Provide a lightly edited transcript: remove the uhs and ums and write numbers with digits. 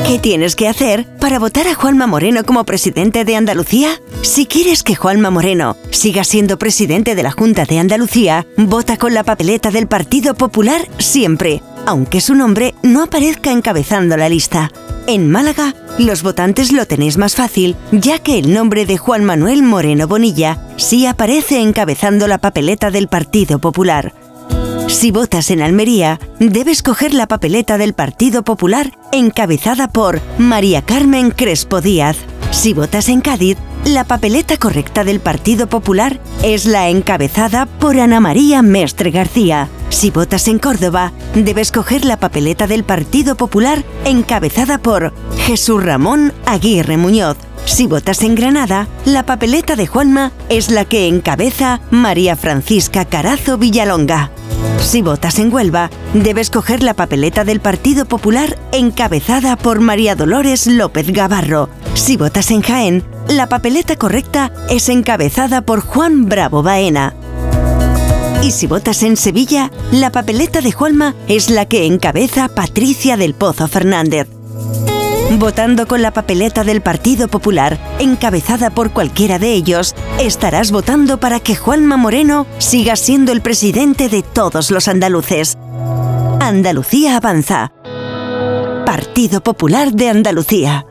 ¿Qué tienes que hacer para votar a Juanma Moreno como presidente de Andalucía? Si quieres que Juanma Moreno siga siendo presidente de la Junta de Andalucía, vota con la papeleta del Partido Popular siempre, aunque su nombre no aparezca encabezando la lista. En Málaga, los votantes lo tenéis más fácil, ya que el nombre de Juan Manuel Moreno Bonilla sí aparece encabezando la papeleta del Partido Popular. Si votas en Almería, debes coger la papeleta del Partido Popular encabezada por María Carmen Crespo Díaz. Si votas en Cádiz, la papeleta correcta del Partido Popular es la encabezada por Ana María Mestre García. Si votas en Córdoba, debes coger la papeleta del Partido Popular encabezada por Jesús Ramón Aguirre Muñoz. Si votas en Granada, la papeleta de Juanma es la que encabeza María Francisca Carazo Villalonga. Si votas en Huelva, debes coger la papeleta del Partido Popular encabezada por María Dolores López Gavarro. Si votas en Jaén, la papeleta correcta es encabezada por Juan Bravo Baena. Y si votas en Sevilla, la papeleta de Juanma es la que encabeza Patricia del Pozo Fernández. Votando con la papeleta del Partido Popular, encabezada por cualquiera de ellos, estarás votando para que Juanma Moreno siga siendo el presidente de todos los andaluces. Andalucía avanza. Partido Popular de Andalucía.